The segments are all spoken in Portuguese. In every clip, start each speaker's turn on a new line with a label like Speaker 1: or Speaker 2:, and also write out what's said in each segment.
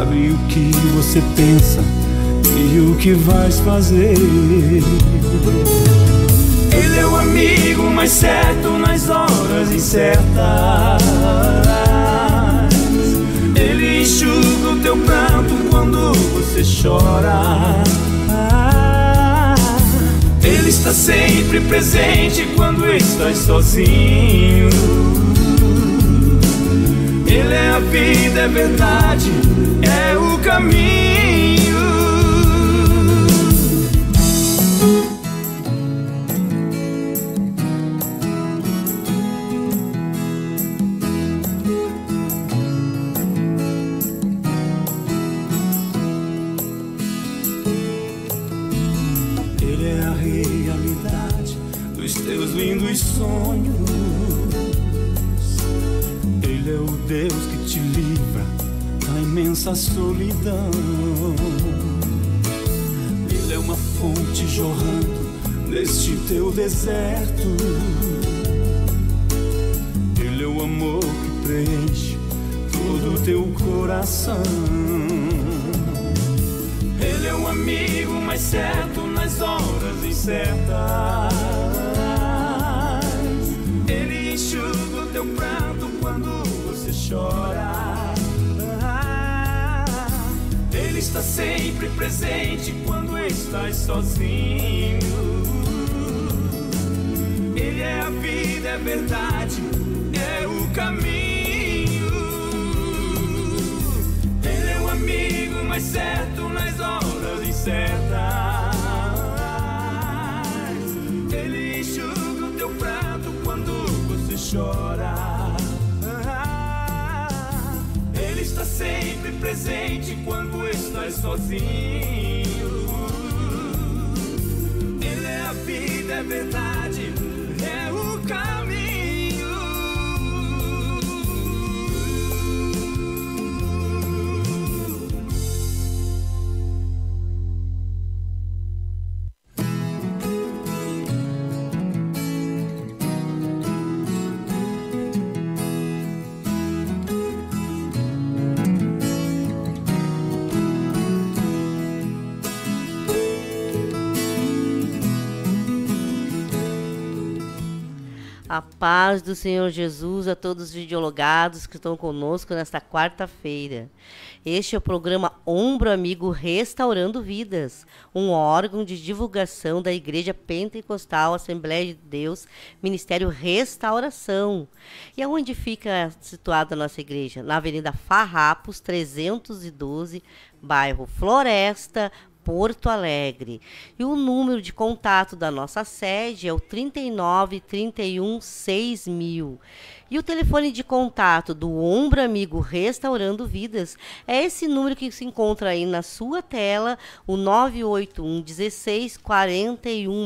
Speaker 1: sabe o que você pensa e o que vais fazer. Ele é o amigo mais certo nas horas incertas. Ele enxuga o teu pranto quando você chora. Ele está sempre presente quando estás sozinho. Ele é a vida, é verdade, é o caminho. Ele é a realidade dos teus lindos sonhos. Ele é o Deus que te livra da imensa solidão. Ele é uma fonte jorrando neste teu deserto. Ele é o amor que preenche todo o teu coração. Ele é o amigo mais certo nas horas incertas. Ele enxuga o teu pranto quando você chora. Ele está sempre presente quando estás sozinho. Ele é a vida, é verdade, é o caminho. Ele é o amigo mais certo nas horas incertas. Ele enxuga o teu pranto quando você chora. Ele está sempre presente quando estás sozinho. Ele é a vida, é verdade, é o caminho.
Speaker 2: A paz do Senhor Jesus a todos os videologados que estão conosco nesta quarta-feira. Este é o programa Ombro Amigo Restaurando Vidas, um órgão de divulgação da Igreja Pentecostal Assembleia de Deus, Ministério Restauração. E aonde fica situada a nossa igreja? Na Avenida Farrapos, 312, bairro Floresta, Porto Alegre. E o número de contato da nossa sede é o 39 31 6000. E o telefone de contato do Ombro Amigo Restaurando Vidas é esse número que se encontra aí na sua tela, o 981 16 41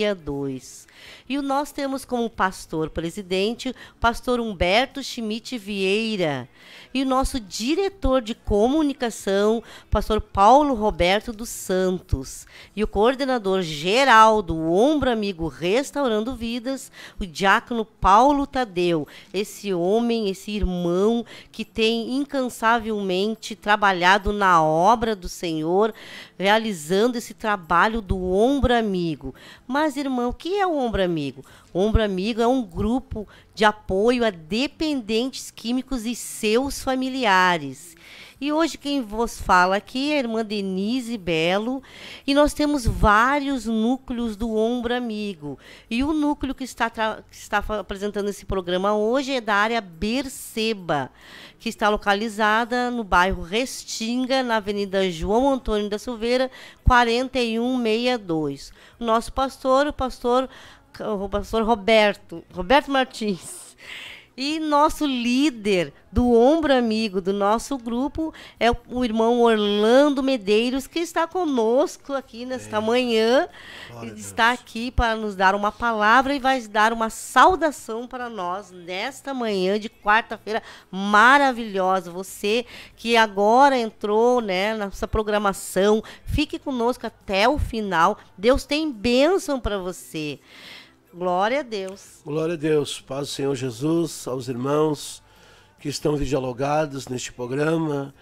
Speaker 2: 62. E nós temos como pastor presidente o pastor Humberto Schmidt Vieira. E o nosso diretor de comunicação, pastor Paulo Roberto dos Santos. E o coordenador geral do Ombro Amigo Restaurando Vidas, o diácono Paulo Tadeu. Esse homem, esse irmão que tem incansavelmente trabalhado na obra do Senhor, realizando esse trabalho do Ombro Amigo. Mas, irmão, o que é o Ombro Amigo? O Ombro Amigo é um grupo de apoio a dependentes químicos e seus familiares. E hoje quem vos fala aqui é a irmã Denise Belo, e nós temos vários núcleos do Ombro Amigo. E o núcleo que está apresentando esse programa hoje é da área Berceba, que está localizada no bairro Restinga, na Avenida João Antônio da Silveira, 4162. O nosso pastor, o pastor Roberto Martins. E nosso líder do Ombro Amigo, do nosso grupo, é o irmão Orlando Medeiros, que está conosco aqui nesta manhã. Ele está aqui para nos dar uma palavra e vai dar uma saudação para nós nesta manhã de quarta-feira maravilhosa. Você que agora entrou, né, nessa programação, fique conosco até o final. Deus tem bênção para você. Glória a Deus.
Speaker 3: Glória a Deus. Paz do Senhor Jesus, aos irmãos que estão videologados neste programa,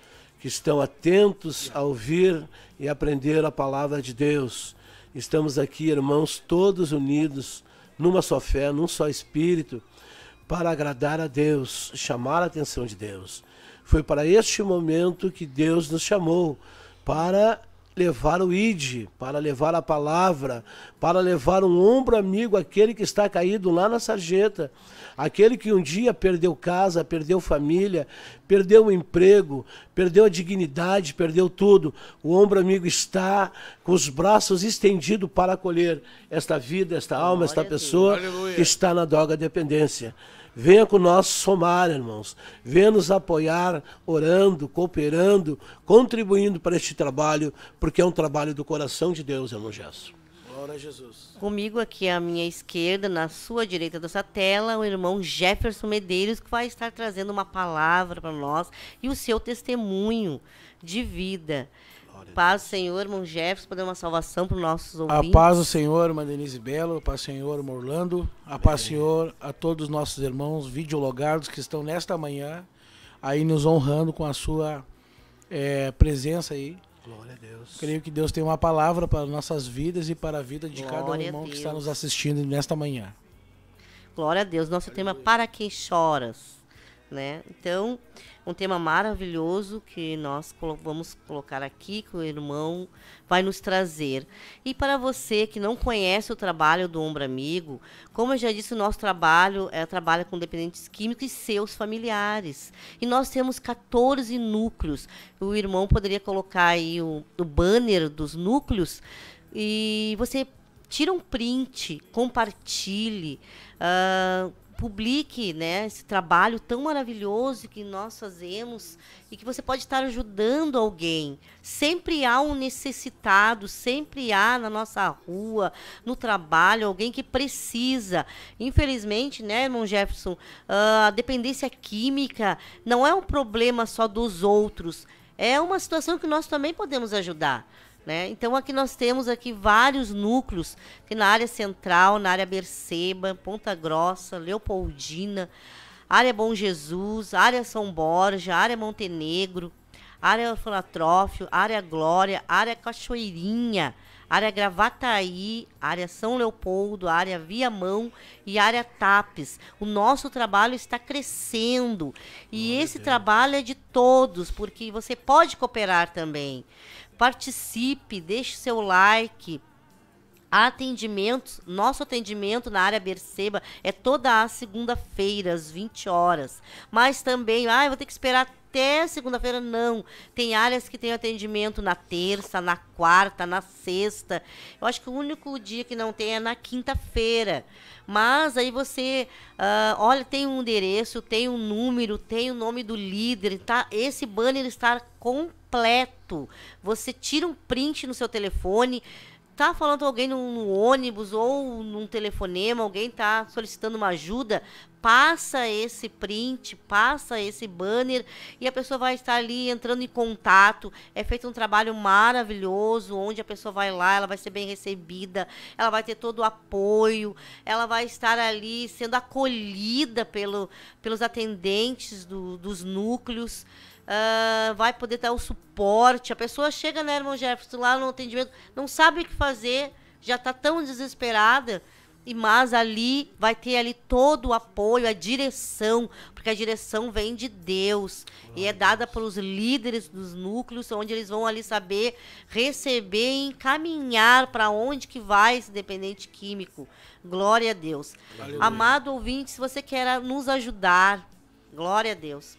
Speaker 3: que estão atentos a ouvir e aprender a palavra de Deus. Estamos aqui, irmãos, todos unidos numa só fé, num só espírito, para agradar a Deus, chamar a atenção de Deus. Foi para este momento que Deus nos chamou, para levar o ID, para levar a palavra, para levar um ombro amigo àquele que está caído lá na sarjeta, aquele que um dia perdeu casa, perdeu família, perdeu o emprego, perdeu a dignidade, perdeu tudo. O ombro amigo está com os braços estendidos para acolher esta vida, esta alma, esta pessoa que está na droga dependência. Venha com nós somar, irmãos. Venha nos apoiar, orando, cooperando, contribuindo para este trabalho, porque é um trabalho do coração de Deus, irmão Gerson. Glória a Jesus.
Speaker 2: Comigo aqui à minha esquerda, na sua direita dessa tela, o irmão Jefferson Medeiros, que vai estar trazendo uma palavra para nós e o seu testemunho de vida. Paz do Senhor, irmão Jefferson, para dar uma salvação para os nossos ouvintes.
Speaker 4: A paz do Senhor, irmã Denise Belo, a paz do Senhor, irmão Orlando, a paz do Senhor a todos os nossos irmãos videologados que estão nesta manhã aí nos honrando com a sua presença aí.
Speaker 3: Glória a Deus.
Speaker 4: Creio que Deus tem uma palavra para nossas vidas e para a vida de cada um irmão que está nos assistindo nesta manhã.
Speaker 2: Glória a Deus. Nosso tema é Para Quem Choras, né? Então, um tema maravilhoso que nós vamos colocar aqui, que o irmão vai nos trazer. E para você que não conhece o trabalho do Ombro Amigo, como eu já disse, o nosso trabalho trabalha com dependentes químicos e seus familiares. E nós temos 14 núcleos. O irmão poderia colocar aí o banner dos núcleos e você tira um print, compartilhe, publique, né, esse trabalho tão maravilhoso que nós fazemos e que você pode estar ajudando alguém. Sempre há um necessitado, sempre há na nossa rua, no trabalho, alguém que precisa. Infelizmente, né, irmão Jefferson, a dependência química não é um problema só dos outros, é uma situação que nós também podemos ajudar. Né? Então aqui nós temos aqui vários núcleos, que na área central, na área Berceba, Ponta Grossa, Leopoldina, área Bom Jesus, área São Borja, área Montenegro, área Orfanotrófio, área Glória, área Cachoeirinha, área Gravataí, área São Leopoldo, área Viamão e área Tapes. O nosso trabalho está crescendo e esse trabalho é de todos, porque você pode cooperar também. Participe, deixe seu like. Atendimentos, nosso atendimento na área Berceba é toda a segunda-feira, às 20 horas. Mas também, eu vou ter que esperar até segunda-feira, não. Tem áreas que tem atendimento na terça, na quarta, na sexta. Eu acho que o único dia que não tem é na quinta-feira. Mas aí você, olha, tem um endereço, tem um número, tem o nome do líder, tá? Esse banner está completo. Você tira um print no seu telefone, tá falando com alguém no ônibus ou num telefonema, alguém tá solicitando uma ajuda, passa esse print, passa esse banner e a pessoa vai estar ali entrando em contato. É feito um trabalho maravilhoso, onde a pessoa vai lá, ela vai ser bem recebida, ela vai ter todo o apoio, ela vai estar ali sendo acolhida pelos atendentes dos núcleos. Vai poder dar o suporte. A pessoa chega, né, irmão Jefferson, lá no atendimento, não sabe o que fazer, já está tão desesperada, mas ali vai ter ali todo o apoio, a direção, porque a direção vem de Deus e é dada pelos líderes dos núcleos, onde eles vão ali saber receber e encaminhar para onde que vai esse dependente químico. Glória a Deus. Aleluia. Amado ouvinte, se você quer nos ajudar, glória a Deus.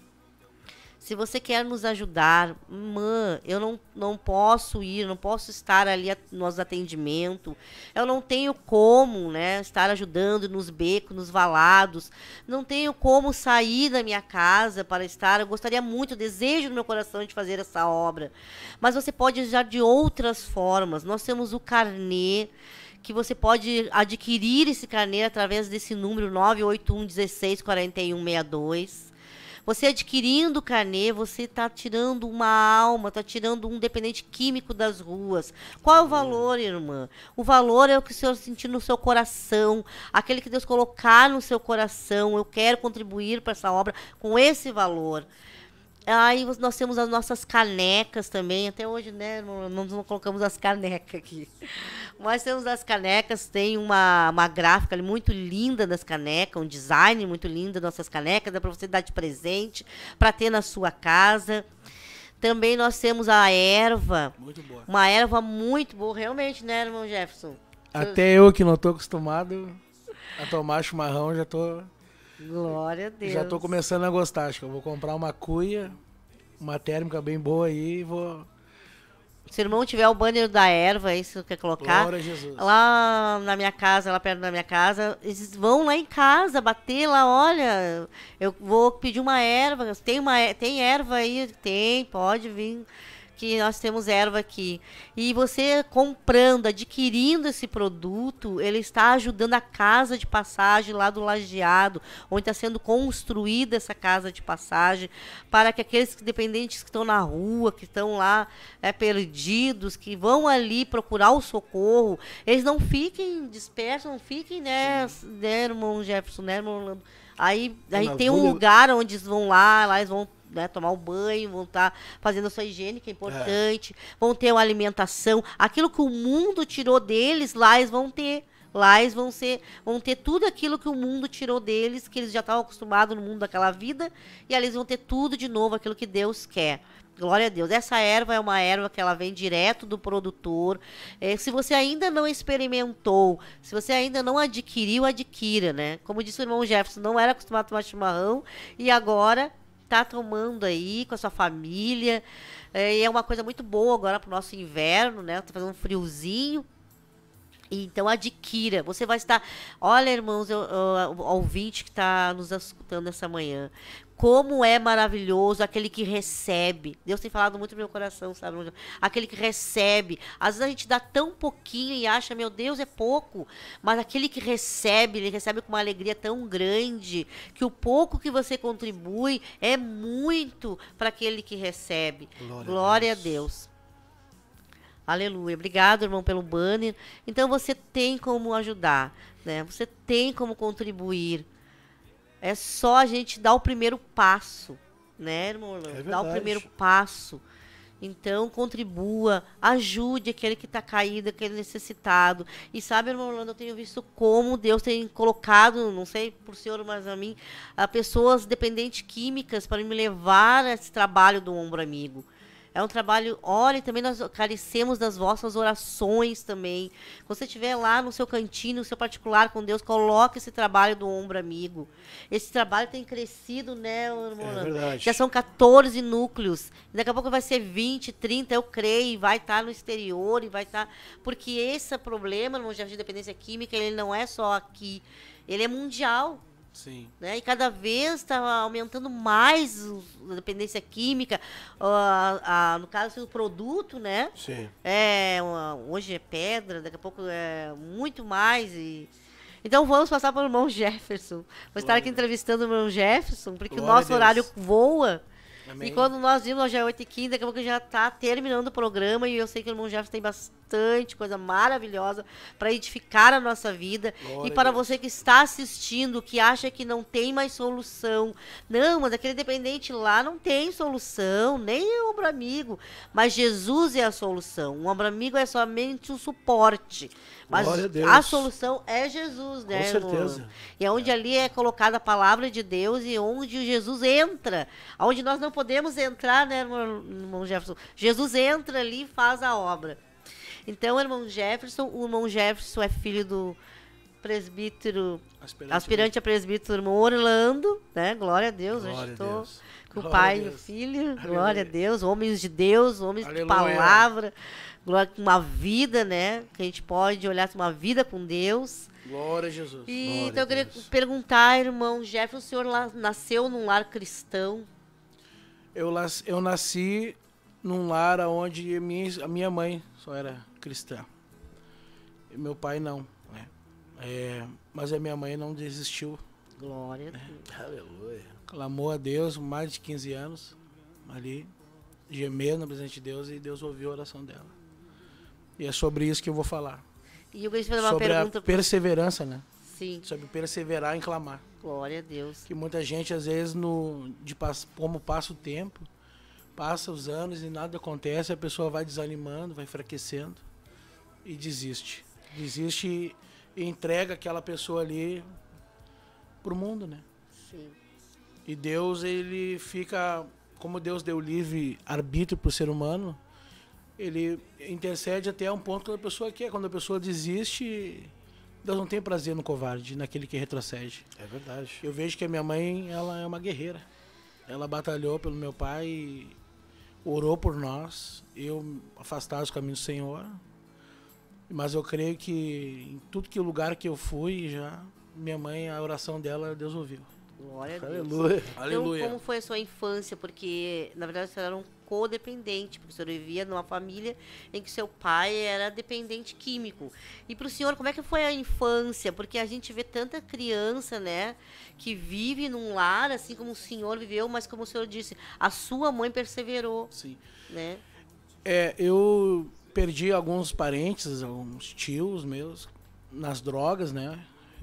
Speaker 2: Se você quer nos ajudar, eu não posso ir, não posso estar ali nos atendimentos, eu não tenho como, né, estar ajudando nos becos, nos valados, não tenho como sair da minha casa para estar, eu gostaria muito, desejo no meu coração de fazer essa obra, mas você pode ajudar de outras formas. Nós temos o carnê, que você pode adquirir esse carnê através desse número 981 16 41 62. Você adquirindo o carnê, você está tirando uma alma, está tirando um dependente químico das ruas. Qual é o valor, irmã? O valor é o que o Senhor sentir no seu coração, aquele que Deus colocar no seu coração. Eu quero contribuir para essa obra com esse valor. Aí nós temos as nossas canecas também, até hoje, né? Não colocamos as canecas aqui. Mas temos as canecas, tem uma gráfica ali muito linda das canecas, um design muito lindo das nossas canecas, dá para você dar de presente, para ter na sua casa. Também nós temos a erva.
Speaker 4: Muito boa.
Speaker 2: Uma erva muito boa, realmente, né, irmão Jefferson?
Speaker 4: Até eu que não tô acostumado a tomar chimarrão, já tô
Speaker 2: Glória a Deus.
Speaker 4: Já tô começando a gostar. Acho que eu vou comprar uma cuia, uma térmica bem boa aí e vou...
Speaker 2: Se o irmão tiver o banner da erva aí, se você quer colocar,
Speaker 4: Glória a Jesus.
Speaker 2: lá na minha casa, lá perto da minha casa, eles vão lá em casa bater lá, olha, eu vou pedir uma erva, tem erva aí? Tem, pode vir, que nós temos erva aqui. E você comprando, adquirindo esse produto, ele está ajudando a casa de passagem lá do Lajeado, onde está sendo construída essa casa de passagem, para que aqueles dependentes que estão na rua, que estão lá perdidos, que vão ali procurar o socorro, eles não fiquem dispersos, não fiquem, né, irmão Jefferson, né, irmão Orlando? Aí tem um lugar onde eles vão lá eles vão, né, tomar um banho, vão estar fazendo a sua higiene, que é importante, vão ter uma alimentação, aquilo que o mundo tirou deles, lá eles vão ter. Lá eles vão ter tudo aquilo que o mundo tirou deles, que eles já estavam acostumados no mundo daquela vida, e ali eles vão ter tudo de novo, aquilo que Deus quer. Glória a Deus. Essa erva é uma erva que ela vem direto do produtor. Se você ainda não experimentou, se você ainda não adquiriu, adquira, né? Como disse o irmão Jefferson, não era acostumado a tomar chimarrão, e agora tá tomando aí com a sua família. E é uma coisa muito boa agora pro nosso inverno, né? Tá fazendo um friozinho. Então adquira, você vai estar... Olha, irmãos, o ouvinte que está nos escutando essa manhã, como é maravilhoso aquele que recebe. Deus tem falado muito no meu coração, sabe? Aquele que recebe. Às vezes a gente dá tão pouquinho e acha, meu Deus, é pouco. Mas aquele que recebe, ele recebe com uma alegria tão grande, que o pouco que você contribui é muito para aquele que recebe. Glória a Deus. Aleluia. Obrigado, irmão, pelo banner. Então, você tem como ajudar, né? Você tem como contribuir. É só a gente dar o primeiro passo, né, irmão Orlando? Dar o primeiro passo. Então, contribua, ajude aquele que está caído, aquele necessitado. E sabe, irmão Orlando, eu tenho visto como Deus tem colocado, não sei por senhor, mas a mim, pessoas dependentes químicas para me levar a esse trabalho do Ombro Amigo. É um trabalho, olha, também nós carecemos das vossas orações também. Quando você estiver lá no seu cantinho, no seu particular com Deus, coloque esse trabalho do Ombro Amigo. Esse trabalho tem crescido, né, irmão?
Speaker 3: É verdade.
Speaker 2: Já são 14 núcleos. Daqui a pouco vai ser 20, 30, eu creio, e vai estar no exterior, e vai estar... Porque esse problema, irmão, de dependência química, ele não é só aqui, ele é mundial.
Speaker 4: Sim.
Speaker 2: Né? E cada vez está aumentando mais a dependência química, no caso, o produto, né?
Speaker 3: Sim.
Speaker 2: Hoje é pedra, daqui a pouco é muito mais. Então vamos passar para o irmão Jefferson. Vou estar aqui entrevistando o irmão Jefferson, porque o nosso horário voa. Amém. E quando nós vimos, hoje é 8h15, daqui a pouco já está terminando o programa, e eu sei que o irmão Jefferson tem bastante coisa maravilhosa para edificar a nossa vida. Glória e para você que está assistindo, que acha que não tem mais solução, não, mas aquele dependente lá não tem solução, nem o Ombro Amigo, mas Jesus é a solução. O Ombro Amigo é somente um suporte, mas a solução é Jesus, né?
Speaker 3: Com certeza.
Speaker 2: E é onde ali é colocada a palavra de Deus e onde Jesus entra, onde nós não podemos entrar, né, irmão Jefferson? Jesus entra ali e faz a obra. Então, o irmão Jefferson é filho do presbítero, aspirante a presbítero, irmão Orlando, né? Glória a Deus. Glória hoje estou com o pai e o filho. Aleluia. Glória a Deus, homens de Deus, homens Aleluia. De palavra. Glória, uma vida, né? Que a gente pode olhar para uma vida com Deus.
Speaker 4: Glória a Jesus.
Speaker 2: E então eu queria perguntar, irmão Jefferson, o senhor nasceu num lar cristão?
Speaker 4: Eu nasci num lar onde a minha mãe só era cristã. E meu pai não. Né? Mas a minha mãe não desistiu.
Speaker 2: Glória a Deus.
Speaker 3: Aleluia.
Speaker 4: Clamou a Deus mais de 15 anos ali, gemendo na presença de Deus, e Deus ouviu a oração dela. E é sobre isso que eu vou falar.
Speaker 2: E eu queria fazer uma
Speaker 4: sobre
Speaker 2: pergunta
Speaker 4: a perseverança, né?
Speaker 2: Sim.
Speaker 4: sobre perseverar em clamar.
Speaker 2: Glória a Deus.
Speaker 4: Que muita gente, às vezes, como passa o tempo, passa os anos e nada acontece, a pessoa vai desanimando, vai enfraquecendo e desiste. Desiste e entrega aquela pessoa ali pro mundo, né?
Speaker 2: Sim.
Speaker 4: E Deus, ele fica, como Deus deu livre arbítrio pro ser humano, ele intercede até um ponto quando a pessoa quer. Quando a pessoa desiste, Deus não tem prazer no covarde, naquele que retrocede.
Speaker 3: É verdade.
Speaker 4: Eu vejo que a minha mãe, ela é uma guerreira. Ela batalhou pelo meu pai, orou por nós, eu afastado dos caminhos do Senhor. Mas eu creio que em tudo que lugar que eu fui, já minha mãe, a oração dela, Deus ouviu.
Speaker 2: Glória a Deus.
Speaker 3: Aleluia.
Speaker 4: Aleluia.
Speaker 2: Então, como foi a sua infância? Porque, na verdade, você era um codependente, porque o senhor vivia numa família em que seu pai era dependente químico. E para o senhor, como é que foi a infância? Porque a gente vê tanta criança, né, que vive num lar, assim como o senhor viveu, mas como o senhor disse, a sua mãe perseverou,
Speaker 4: Sim.
Speaker 2: né?
Speaker 4: Eu perdi alguns parentes, alguns tios meus, nas drogas, né?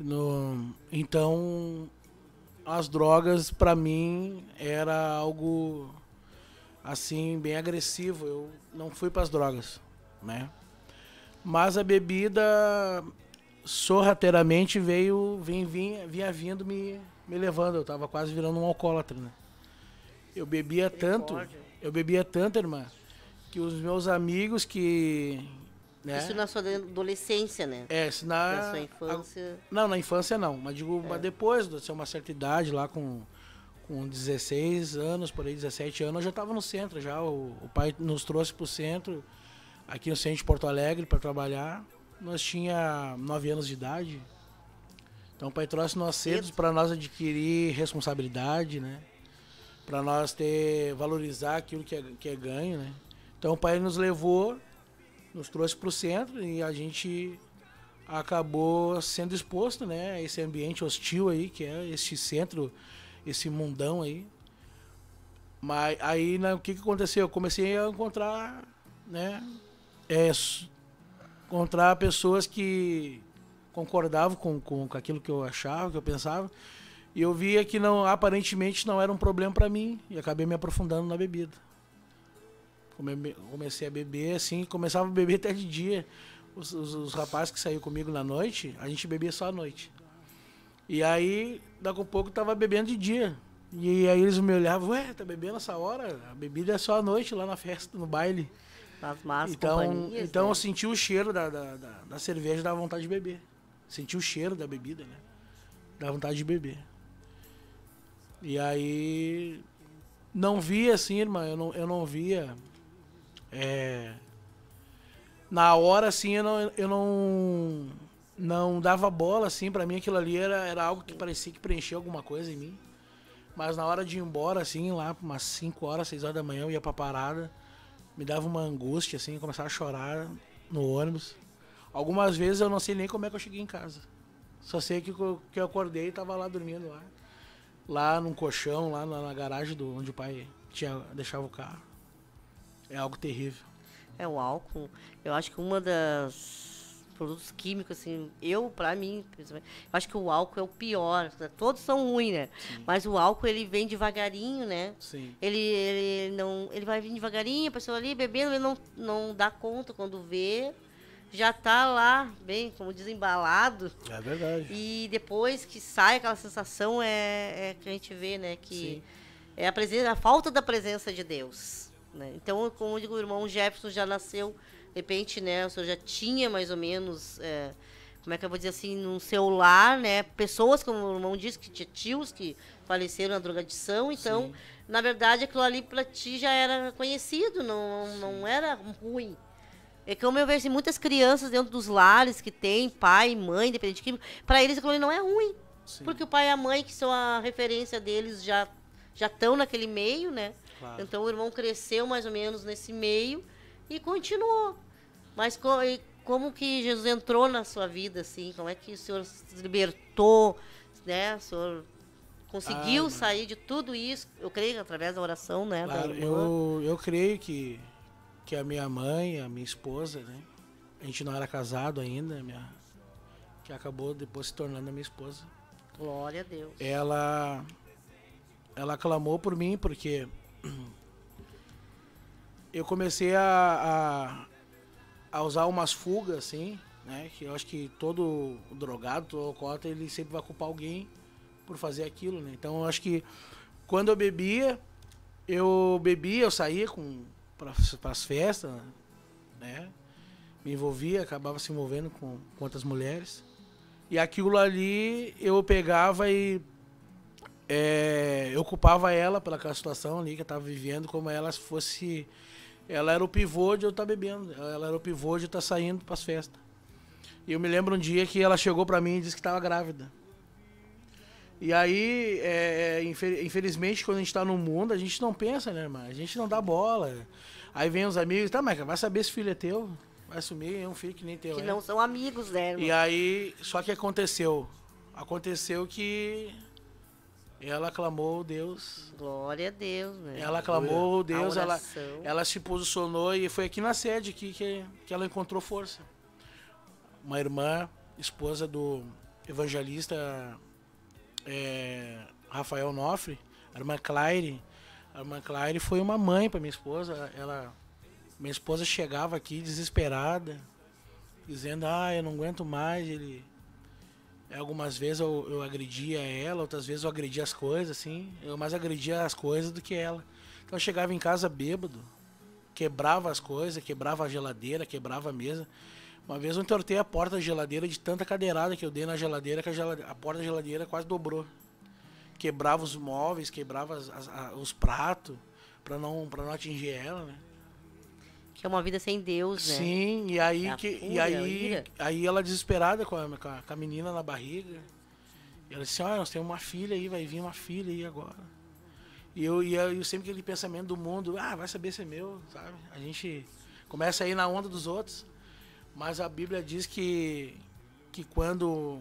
Speaker 4: Então, as drogas, para mim, era algo, assim, bem agressivo. Eu não fui para as drogas, né? Mas a bebida, sorrateiramente, vinha vindo me levando. Eu tava quase virando um alcoólatra, né? Eu bebia tanto, irmã, que os meus amigos que... Né?
Speaker 2: Isso na sua adolescência, né?
Speaker 4: Na
Speaker 2: sua infância...
Speaker 4: Não, na infância não, mas digo, mas depois de ser uma certa idade, lá com 16 anos, por aí, 17 anos, eu já estava no centro já. O pai nos trouxe para o centro, aqui no centro de Porto Alegre, para trabalhar. Nós tinha 9 anos de idade. Então o pai trouxe nós cedo para nós adquirir responsabilidade, né? Para nós valorizar aquilo que é ganho, né? Então o pai nos levou, nos trouxe para o centro e a gente acabou sendo exposto, né, a esse ambiente hostil aí, que é esse centro, esse mundão aí. Mas aí, o que aconteceu? Eu comecei a encontrar, né, encontrar pessoas que concordavam com aquilo que eu achava, que eu pensava, e eu via que aparentemente não era um problema para mim, e acabei me aprofundando na bebida. Comecei a beber, assim, começava a beber até de dia. Os rapazes que saíam comigo na noite, a gente bebia só à noite. E aí, daqui a pouco, eu tava bebendo de dia. E aí eles me olhavam, ué, tá bebendo essa hora? A bebida é só à noite, lá na festa, no baile.
Speaker 2: Nas más
Speaker 4: Então
Speaker 2: companhias,
Speaker 4: eu
Speaker 2: né?
Speaker 4: senti o cheiro da cerveja, dava vontade de beber. Senti o cheiro da bebida, né? Dava vontade de beber. E aí, não via assim, irmã, eu não via... na hora, assim, eu não dava bola, assim, pra mim aquilo ali era algo que parecia que preenchia alguma coisa em mim. Mas na hora de ir embora, assim, lá umas 5 horas, 6 horas da manhã, eu ia pra parada, me dava uma angústia, assim, começava a chorar no ônibus. Algumas vezes eu não sei nem como é que eu cheguei em casa. Só sei que eu acordei e tava lá dormindo lá num colchão, lá na garagem onde o pai deixava o carro. É algo terrível.
Speaker 2: É o álcool. Eu acho que uma das produtos químicos, assim, pra mim, eu acho que o álcool é o pior. Todos são ruins, né?
Speaker 4: Sim.
Speaker 2: Mas o álcool, ele vem devagarinho, né?
Speaker 4: Sim.
Speaker 2: Ele vai vir devagarinho, a pessoa ali bebendo, ele não dá conta quando vê. Já tá lá, bem, como desembalado.
Speaker 3: É verdade.
Speaker 2: E depois que sai aquela sensação, que a gente vê, né? Que é a falta da presença de Deus. Né? Então, como eu digo, o irmão Jefferson já nasceu, de repente, né? O senhor já tinha mais ou menos, como é que eu vou dizer assim, num seu lar, né? Pessoas, como o irmão disse, que tinha tios que faleceram na drogadição. Então, na verdade, aquilo ali para ti já era conhecido, não era ruim. É como eu vejo assim, muitas crianças dentro dos lares que tem pai, mãe, dependente químico, para eles aquilo ali não é ruim.
Speaker 4: Sim.
Speaker 2: Porque o pai e a mãe, que são a referência deles, já estão naquele meio, né?
Speaker 4: Claro.
Speaker 2: Então o irmão cresceu mais ou menos nesse meio e continuou. Mas como que Jesus entrou na sua vida, assim? Como é que o senhor se libertou, né? O senhor conseguiu sair de tudo isso? Eu creio através da oração, né?
Speaker 4: Claro,
Speaker 2: da irmã.
Speaker 4: eu creio que a minha mãe, a minha esposa, né? A gente não era casado ainda, que acabou depois se tornando a minha esposa.
Speaker 2: Glória a Deus.
Speaker 4: Ela clamou por mim porque eu comecei a usar umas fugas, assim, né? Que eu acho que todo drogado, todo alcoólatra, ele sempre vai culpar alguém por fazer aquilo, né? Então eu acho que quando eu bebia, eu saía para as festas, né? Me envolvia, acabava se envolvendo com outras mulheres. E aquilo ali eu pegava e eu culpava ela pelaquela situação ali que eu estava vivendo, como ela fosse... Ela era o pivô de eu estar bebendo, ela era o pivô de eu estar saindo para as festas. E eu me lembro um dia que ela chegou para mim e disse que estava grávida. E aí, infelizmente, quando a gente está no mundo, a gente não pensa, né, irmã? A gente não dá bola. Aí vem os amigos, tá, mas vai saber se o filho é teu? Vai assumir, é um filho que nem teu.
Speaker 2: Que não são amigos, né, irmão?
Speaker 4: E aí, só que aconteceu que ela clamou Deus.
Speaker 2: Glória a Deus, né?
Speaker 4: Ela clamou Deus,
Speaker 2: oração.
Speaker 4: ela se posicionou e foi aqui na sede que ela encontrou força. Uma irmã, esposa do evangelista Rafael Nofre, a irmã Claire. A irmã Claire foi uma mãe para minha esposa. Minha esposa chegava aqui desesperada, dizendo, eu não aguento mais. Algumas vezes eu agredia ela, outras vezes eu agredia as coisas, assim. Eu mais agredia as coisas do que ela. Então eu chegava em casa bêbado, quebrava as coisas, quebrava a geladeira, quebrava a mesa. Uma vez eu entortei a porta da geladeira de tanta cadeirada que eu dei na geladeira, que a porta da geladeira quase dobrou. Quebrava os móveis, quebrava os pratos, para não atingir ela, né?
Speaker 2: Que é uma vida sem Deus, né?
Speaker 4: Sim, e aí ela desesperada com a menina na barriga. E ela disse, nós temos uma filha aí, vai vir uma filha aí agora. E eu sempre aquele pensamento do mundo, vai saber se é meu, sabe? A gente começa a ir na onda dos outros. Mas a Bíblia diz que quando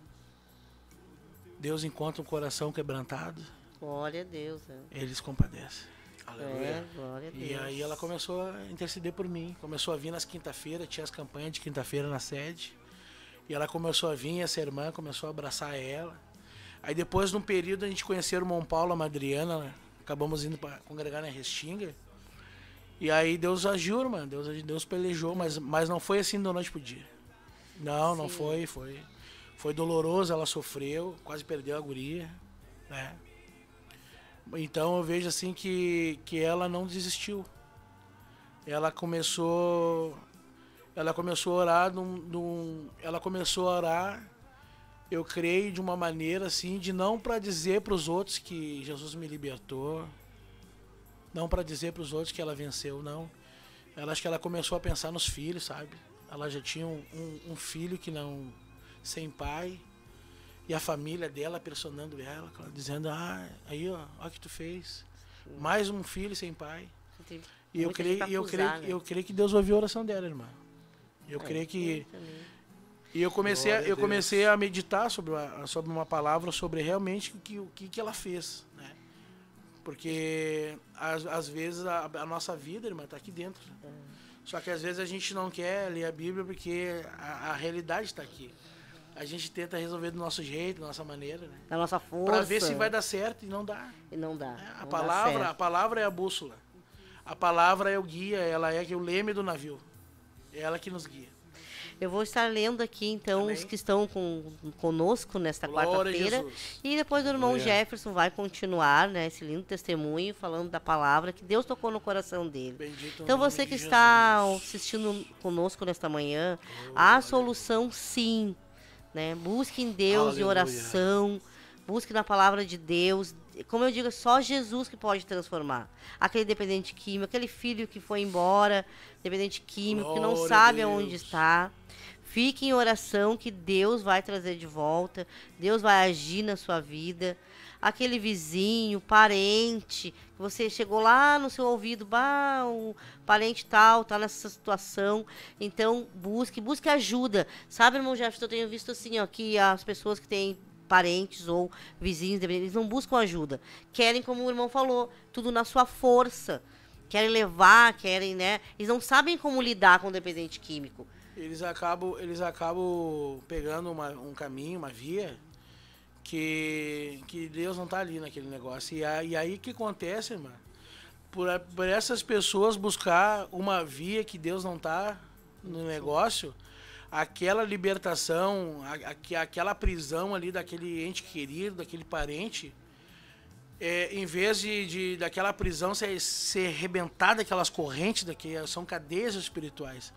Speaker 4: Deus encontra um coração quebrantado,
Speaker 2: glória a Deus, né?
Speaker 4: Ele se compadece. Aleluia.
Speaker 2: Glória a Deus.
Speaker 4: E aí ela começou a interceder por mim. Começou a vir nas quinta-feiras, tinha as campanhas de quinta-feira na sede. E ela começou a vir, essa irmã começou a abraçar ela. Aí depois, num período, a gente conheceu o irmão Paulo, a Madriana, né? Acabamos indo para congregar na Restinga. E aí Deus agiu, irmã. Deus pelejou, mas não foi assim da noite pro dia. Não foi. Foi doloroso, ela sofreu, quase perdeu a guria, né? Então eu vejo assim que ela não desistiu. Ela começou a orar ela começou a orar, eu creio, de uma maneira assim, de não para dizer para os outros que Jesus me libertou, não para dizer para os outros que ela venceu, não. Acho que ela começou a pensar nos filhos, sabe? Ela já tinha um filho que não, sem pai. E a família dela pressionando ela, dizendo, aí ó o que tu fez. Sim. Mais um filho sem pai. E eu creio que Deus ouviu a oração dela, irmã. Eu creio que... E eu comecei a meditar sobre uma palavra, sobre realmente o que ela fez, né? Porque às vezes a nossa vida, irmã, está aqui dentro. Só que às vezes a gente não quer ler a Bíblia porque a realidade está aqui. A gente tenta resolver do nosso jeito, da nossa maneira, né?
Speaker 2: Da nossa força.
Speaker 4: Pra ver se vai dar certo, e não dá.
Speaker 2: E não dá.
Speaker 4: A palavra é a bússola. A palavra é o guia, ela é o leme do navio. É ela que nos guia.
Speaker 2: Eu vou estar lendo aqui, então, Amém. Os que estão conosco nesta quarta-feira. E depois o irmão Jefferson vai continuar, né, esse lindo testemunho, falando da palavra que Deus tocou no coração dele. Bendito então, você que está assistindo conosco nesta manhã, há solução sim. Né? Busque em Deus em oração, busque na palavra de Deus. Como eu digo, é só Jesus que pode transformar. Aquele dependente químico, aquele filho que foi embora, dependente químico, que não sabe aonde está. Fique em oração que Deus vai trazer de volta, Deus vai agir na sua vida. Aquele vizinho, parente, que você chegou lá no seu ouvido, o parente tal, tá nessa situação, então busque ajuda. Sabe, irmão Jefferson, eu tenho visto assim, ó, que as pessoas que têm parentes ou vizinhos, eles não buscam ajuda. Querem, como o irmão falou, tudo na sua força. Querem levar, né? Eles não sabem como lidar com o dependente químico.
Speaker 4: eles acabam pegando um caminho, uma via, que Deus não está ali naquele negócio. E aí o que acontece, irmã? Por essas pessoas buscar uma via que Deus não está no negócio, aquela libertação, aquela prisão ali daquele ente querido, daquele parente, em vez daquela prisão ser arrebentada, aquelas correntes, são cadeias espirituais,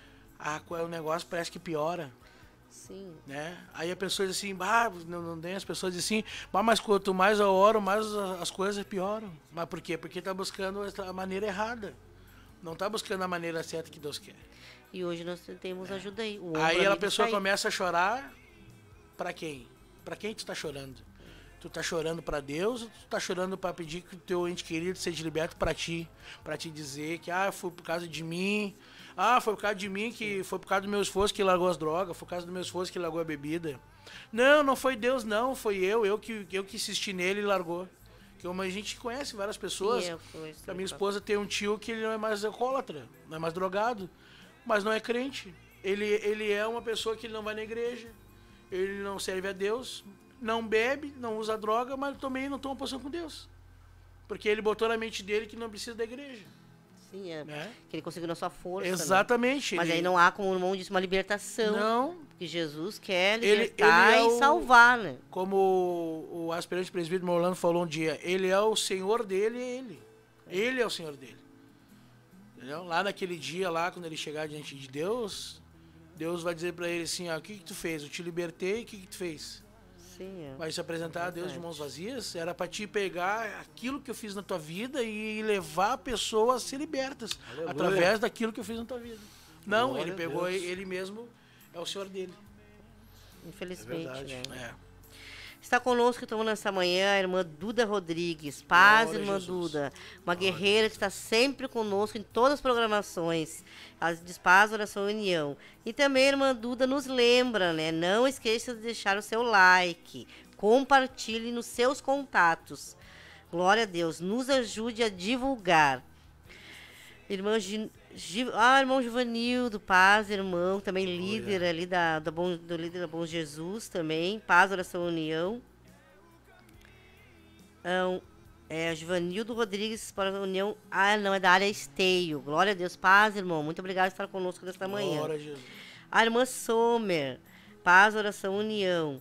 Speaker 4: o negócio parece que piora.
Speaker 2: Sim.
Speaker 4: Né? Aí a pessoa diz assim, não tem, as pessoas dizem assim, mas quanto mais eu oro, mais as coisas pioram. Mas por quê? Porque está buscando a maneira errada. Não está buscando a maneira certa que Deus quer.
Speaker 2: E hoje nós temos ajuda aí.
Speaker 4: Aí a pessoa começa a chorar para quem? Para quem tu está chorando? Tu tá chorando para Deus ou tu tá chorando para pedir que o teu ente querido seja liberto para ti dizer que foi por causa de mim, foi por causa de mim, que foi por causa do meu esforço que largou as drogas, foi por causa do meu esforço que largou a bebida. Não foi Deus não, foi eu que insisti nele e largou. Que a gente conhece várias pessoas. A minha esposa tem um tio que ele não é mais alcoólatra, não é mais drogado, mas não é crente. Ele é uma pessoa que ele não vai na igreja, ele não serve a Deus, não bebe, não usa droga, mas também não toma posição com Deus. Porque ele botou na mente dele que não precisa da igreja.
Speaker 2: Sim, que ele conseguiu na sua força.
Speaker 4: Exatamente.
Speaker 2: Né? Mas aí não há, como o irmão disse, uma libertação.
Speaker 4: Não.
Speaker 2: Porque Jesus quer libertar e salvar, né?
Speaker 4: Como o aspirante presbítero Orlando falou um dia, ele é o Senhor dele, ele. Ele é o Senhor dele. Entendeu? Lá naquele dia, lá, quando ele chegar diante de Deus, Deus vai dizer para ele assim, o que tu fez? Eu te libertei, o que tu fez?
Speaker 2: Sim,
Speaker 4: vai se apresentar a Deus de mãos vazias, era para te pegar aquilo que eu fiz na tua vida e levar pessoas a ser libertas. Aleluia. Através daquilo que eu fiz na tua vida. Não, glória, ele pegou ele mesmo, é o Senhor dele.
Speaker 2: Infelizmente,
Speaker 4: né?
Speaker 2: Está conosco então nessa manhã a irmã Duda Rodrigues. Paz, glória, irmã Jesus. Duda. Uma glória, guerreira que está sempre conosco em todas as programações. Ela diz paz, oração e união. E também a irmã Duda nos lembra, né? Não esqueça de deixar o seu like. Compartilhe nos seus contatos. Glória a Deus. Nos ajude a divulgar. Irmão irmão Givanildo, paz, irmão, também líder ali do líder da Bom Jesus também, paz, oração, união. Givanildo Rodrigues para a união, não, é da área Esteio, glória a Deus, paz, irmão, muito obrigado por estar conosco nesta manhã.
Speaker 4: Glória a Jesus.
Speaker 2: A irmã Sommer, paz, oração, união.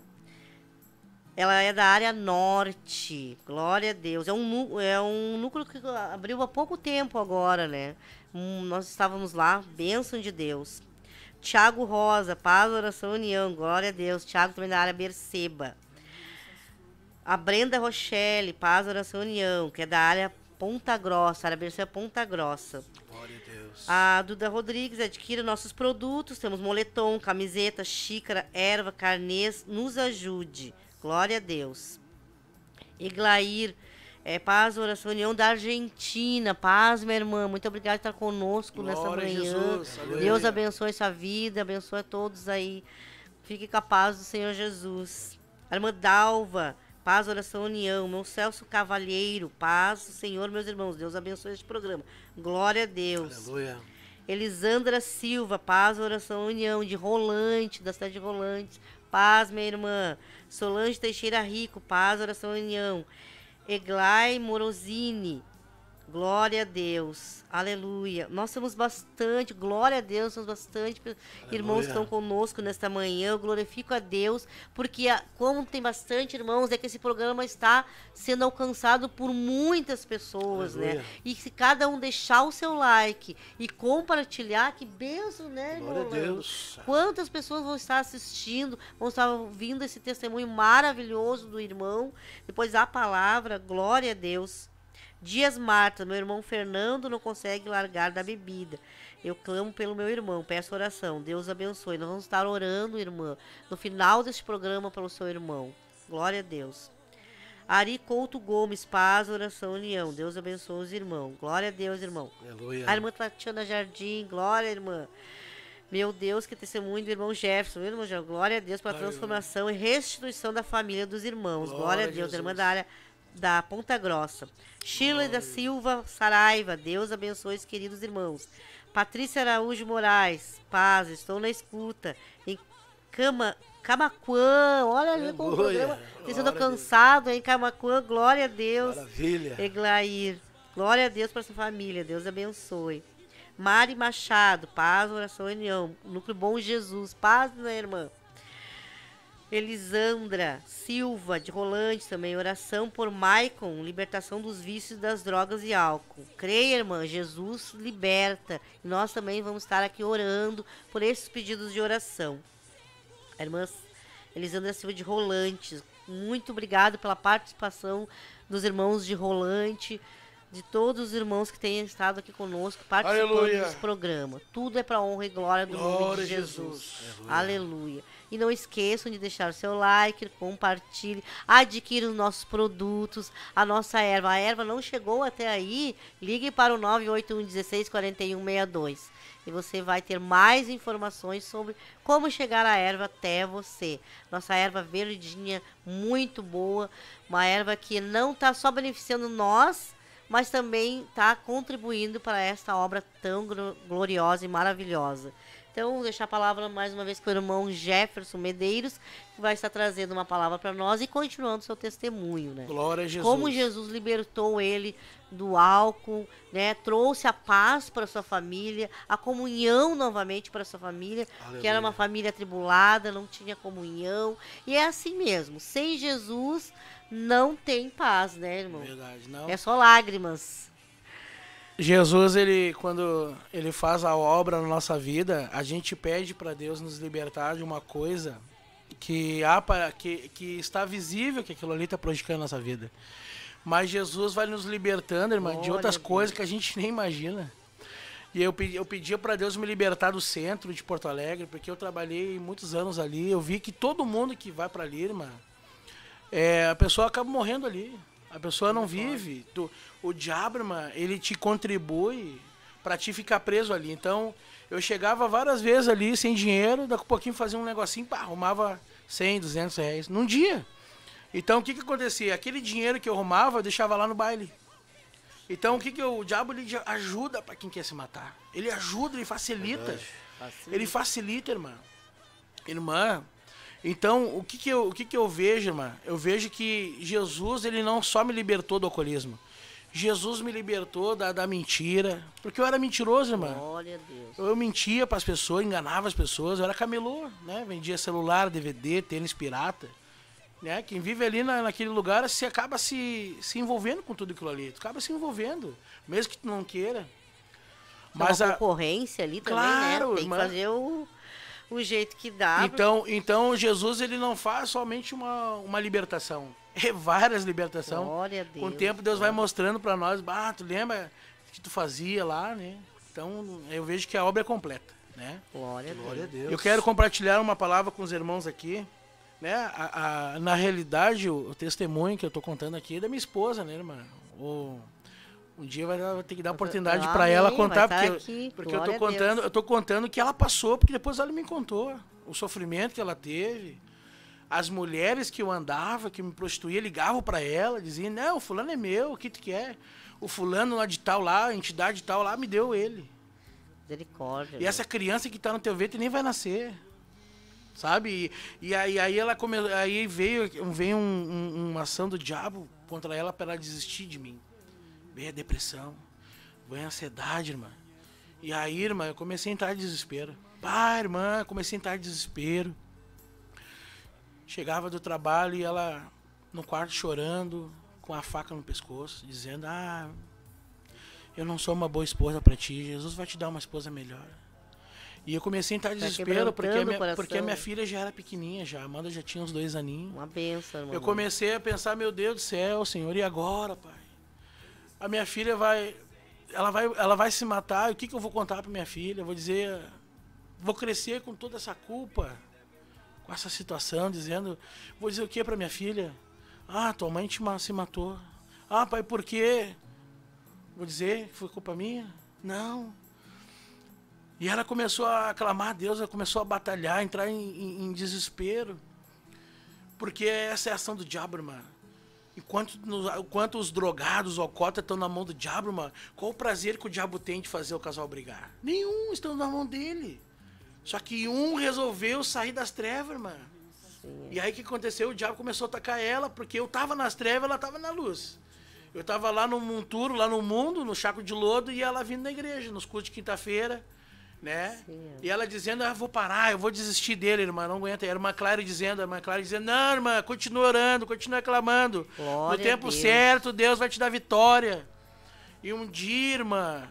Speaker 2: Ela é da área norte, glória a Deus. É um núcleo que abriu há pouco tempo agora, né? Nós estávamos lá, bênção de Deus. Tiago Rosa, paz, oração, união, glória a Deus. Tiago também da área Berceba. A Brenda Rochelle, paz, oração, união, que é da área Ponta Grossa, área Berceba Ponta Grossa.
Speaker 3: Glória a Deus.
Speaker 2: A Duda Rodrigues, adquira nossos produtos, temos moletom, camiseta, xícara, erva, carnês, nos ajude. Glória a Deus. Iglair, paz, oração, união da Argentina. Paz, minha irmã. Muito obrigada por estar conosco nessa manhã.
Speaker 4: Jesus.
Speaker 2: Deus abençoe sua vida, abençoe a todos aí. Fique com a paz do Senhor Jesus. A irmã Dalva, paz, oração, união. Meu Celso Cavalheiro, paz do Senhor, meus irmãos. Deus abençoe este programa. Glória a Deus.
Speaker 3: Aleluia.
Speaker 2: Elisandra Silva, paz, oração, união, de Rolante, da cidade de Rolante. Paz, minha irmã. Solange Teixeira Rico, paz, oração, união. Eglai Morosini, glória a Deus, aleluia. Nós temos bastante, glória a Deus, temos bastante irmãos que estão conosco nesta manhã. Eu glorifico a Deus, porque como tem bastante irmãos, é que esse programa está sendo alcançado por muitas pessoas, aleluia, né? E se cada um deixar o seu like e compartilhar, que bênção, né, irmão?
Speaker 3: Glória a Deus.
Speaker 2: Quantas pessoas vão estar assistindo, vão estar ouvindo esse testemunho maravilhoso do irmão, depois a palavra, glória a Deus. Dias Marta, meu irmão Fernando não consegue largar da bebida. Eu clamo pelo meu irmão, peço oração. Deus abençoe. Nós vamos estar orando, irmã, no final deste programa pelo seu irmão. Glória a Deus. Ari Couto Gomes, paz, oração, união. Deus abençoe os irmãos. Glória a Deus, irmão.
Speaker 3: Aleluia.
Speaker 2: A irmã Tatiana Jardim, glória, irmã. Meu Deus, que testemunho do irmão Jefferson. Irmão, glória a Deus pela transformação e restituição da família dos irmãos. Glória a Deus, Jesus. Irmã da área da Ponta Grossa. Shirley da Silva Saraiva, Deus abençoe os queridos irmãos. Patrícia Araújo Moraes, paz, estou na escuta. Em Camaquã, olha ali com o programa. Vocês estão cansados em Camaquã, glória a Deus.
Speaker 3: Maravilha.
Speaker 2: Eglair, glória a Deus para sua família, Deus abençoe. Mari Machado, paz, oração e união. Núcleo Bom Jesus, paz, minha irmã. Elisandra Silva, de Rolante também, oração por Maicon, libertação dos vícios das drogas e álcool. Creia, irmã, Jesus liberta. E nós também vamos estar aqui orando por esses pedidos de oração. A irmã Elisandra Silva, de Rolante, muito obrigado pela participação dos irmãos de Rolante, de todos os irmãos que têm estado aqui conosco, participando
Speaker 4: Aleluia.
Speaker 2: desse programa. Tudo é para honra e glória do nome de Jesus. Aleluia. E não esqueçam de deixar o seu like, compartilhe, adquira os nossos produtos, a nossa erva. A erva não chegou até aí? Ligue para o 981 16 41 62. E você vai ter mais informações sobre como chegar a erva até você. Nossa erva verdinha, muito boa. Uma erva que não está só beneficiando nós, mas também está contribuindo para esta obra tão gloriosa e maravilhosa. Então, vou deixar a palavra mais uma vez para o irmão Jefferson Medeiros, que vai estar trazendo uma palavra para nós e continuando seu testemunho, né?
Speaker 4: Glória a Jesus.
Speaker 2: Como Jesus libertou ele do álcool, né? Trouxe a paz para sua família, a comunhão novamente para sua família, que era uma família atribulada, não tinha comunhão. E é assim mesmo, sem Jesus não tem paz, né, irmão?
Speaker 4: Verdade, não.
Speaker 2: É só lágrimas.
Speaker 4: Jesus, quando ele faz a obra na nossa vida, a gente pede para Deus nos libertar de uma coisa que está visível, que aquilo ali está prejudicando a nossa vida. Mas Jesus vai nos libertando, irmã, de outras coisas que a gente nem imagina. E eu pedia para Deus me libertar do centro de Porto Alegre, porque eu trabalhei muitos anos ali. Eu vi que todo mundo que vai para ali, irmã, a pessoa acaba morrendo ali. A pessoa não vive. O diabo, irmã, ele te contribui para te ficar preso ali. Então, eu chegava várias vezes ali sem dinheiro, daqui a pouquinho fazia um negocinho, pá, arrumava 100, 200 reais num dia. Então, o que acontecia? Aquele dinheiro que eu arrumava, eu deixava lá no baile. Então, o diabo ele ajuda para quem quer se matar. Ele ajuda, ele facilita. Ele facilita, irmã. Irmã, então, o que eu vejo, irmã? Eu vejo que Jesus, ele não só me libertou do alcoolismo. Jesus me libertou da mentira. Porque eu era mentiroso, irmã.
Speaker 2: Glória a Deus.
Speaker 4: Eu mentia para as pessoas, enganava as pessoas. Eu era camelô, né? Vendia celular, DVD, tênis pirata. Né? Quem vive ali naquele lugar, você acaba se envolvendo com tudo aquilo ali. Tu acaba se envolvendo, mesmo que tu não queira.
Speaker 2: Mas a concorrência ali também,
Speaker 4: claro,
Speaker 2: né? Tem que fazer o jeito que dá.
Speaker 4: Então Jesus, ele não faz somente uma libertação. É várias libertações.
Speaker 2: Glória a Deus.
Speaker 4: Com o tempo, Deus vai mostrando para nós, tu lembra que tu fazia lá, né? Então, eu vejo que a obra é completa, né?
Speaker 2: Glória a Deus.
Speaker 4: Eu quero compartilhar uma palavra com os irmãos aqui, né? Na realidade, o testemunho que eu tô contando aqui é da minha esposa, né, irmã? Um dia vai ter que dar oportunidade para ela contar, porque eu tô contando que ela passou, porque depois ela me contou o sofrimento que ela teve. As mulheres que eu andava, que me prostituía, ligavam para ela, diziam, não, o fulano é meu, o que tu quer? O fulano lá de tal lá, a entidade tal lá, me deu ele.
Speaker 2: Misericórdia.
Speaker 4: E essa criança que tá no teu ventre nem vai nascer. Sabe? E aí aí veio uma ação do diabo contra ela para ela desistir de mim. Veio a depressão, veio a ansiedade, irmã. E aí, irmã, eu comecei a entrar em desespero. Irmã, comecei a entrar em desespero. Chegava do trabalho e ela no quarto chorando, com a faca no pescoço, dizendo, eu não sou uma boa esposa para ti, Jesus vai te dar uma esposa melhor. E eu comecei a entrar em desespero, porque a minha filha já era pequenininha, a Amanda já tinha uns 2 aninhos.
Speaker 2: Uma bênção, irmão.
Speaker 4: Eu comecei a pensar, meu Deus do céu, Senhor, e agora, Pai? A minha filha ela vai se matar, e o que eu vou contar para minha filha? Eu vou dizer, vou crescer com toda essa culpa, com essa situação, vou dizer o que para minha filha? Tua mãe se matou. Pai, por quê? Vou dizer que foi culpa minha? Não. E ela começou a clamar a Deus, ela começou a batalhar, a entrar em desespero. Porque essa é a ação do diabo, irmã. Enquanto os drogados, os alcoólatras estão na mão do diabo, irmão, qual o prazer que o diabo tem de fazer o casal brigar? Nenhum, estão na mão dele. Só que um resolveu sair das trevas, irmã.
Speaker 2: Sim.
Speaker 4: E aí o que aconteceu? O diabo começou a atacar ela, porque eu tava nas trevas, ela tava na luz. Eu tava lá no monturo, lá no mundo, no chaco de lodo, e ela vindo na igreja, nos cultos de quinta-feira, né?
Speaker 2: Sim.
Speaker 4: E ela dizendo, vou parar, eu vou desistir dele, irmã, não aguenta. E a irmã Clara dizendo, não, irmã, continua orando, continua clamando.
Speaker 2: Glória
Speaker 4: No tempo
Speaker 2: a Deus.
Speaker 4: certo, Deus vai te dar vitória. E um dia, irmã,